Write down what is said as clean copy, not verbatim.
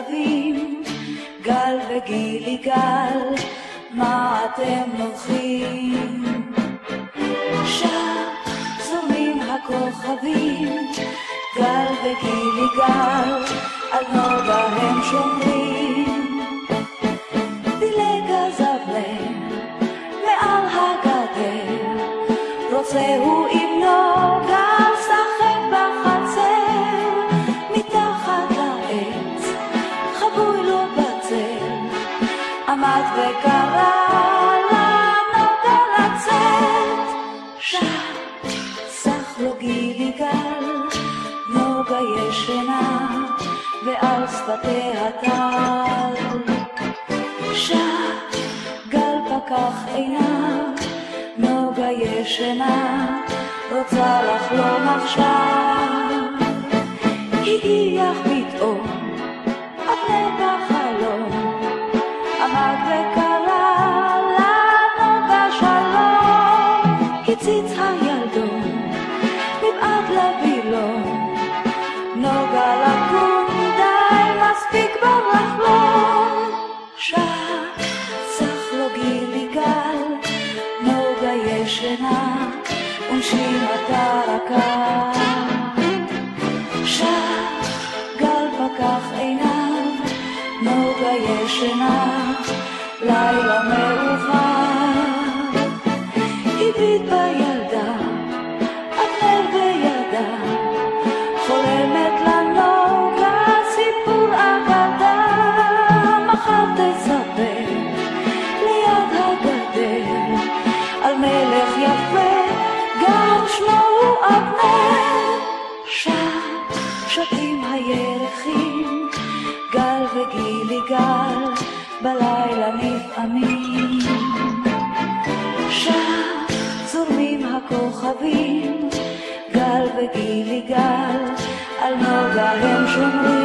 הכוכבים, גל וגילי גל, מה אתם נוחים? שם זורמים הכוכבים, גל וגילי גל, על נוגה הם שומרים. דילג הזבלן מעל הגדר, רוצה הוא עם נוגה שחק בחצר, מתחת לעץ חבוי לו בצל, עמד וקרא לנוגה לצאת. שם סח לו גילי גל, נוגה ישנה ועל שפתיה טל. שם גל פקח עיניו, נוגה ישנה רוצה לחלום עכשיו. הגיח פתאום אבנה בחלום, עמד וקרא לנוגה שלום. הציץ הילדון מבעד לבילון, נוגה לקום די מספיק בר לחלום. שסח לו גילי גל, נוגה ישנה ונשימתה רכה. גל פקח עיניו, נוגה ישנה, לילה מאוחר. הביט בילדה, אבנר בידה, חולמת לנוגה סיפור אגדה. מחר תספר ליד הגדר על מלך יפה, גם שמו הוא אבנר. שם שתים הירחים, גל וגילי גל, בלילה נפעמים. שם זורמים הכוכבים, גל וגילי גל, על נוגה הם שומרים.